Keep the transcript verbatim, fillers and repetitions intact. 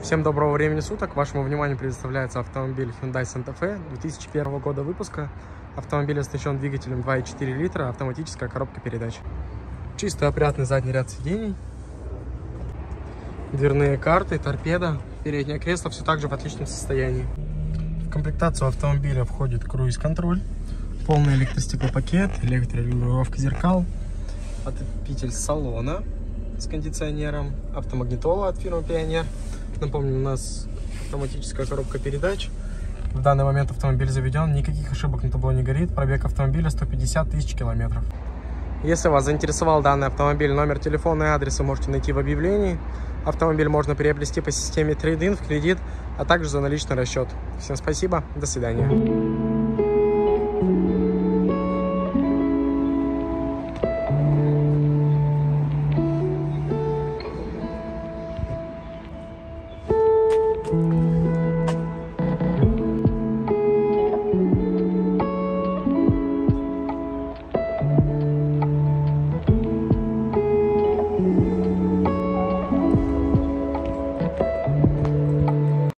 Всем доброго времени суток. Вашему вниманию предоставляется автомобиль Hyundai Santa Fe две тысячи первого года выпуска. Автомобиль оснащен двигателем два и четыре литра, автоматическая коробка передач. Чисто опрятный задний ряд сидений. Дверные карты, торпеда, переднее кресло все так же в отличном состоянии. В комплектацию автомобиля входит круиз-контроль, полный электростеклопакет, электрорегулировка зеркал, отопитель салона с кондиционером, автомагнитола от фирмы Pioneer. Напомню, у нас автоматическая коробка передач. В данный момент автомобиль заведен, никаких ошибок на табло не горит. Пробег автомобиля сто пятьдесят тысяч километров. Если вас заинтересовал данный автомобиль, номер телефона и адрес вы можете найти в объявлении. Автомобиль можно приобрести по системе Trade-in в кредит, а также за наличный расчет. Всем спасибо, до свидания. Thank you.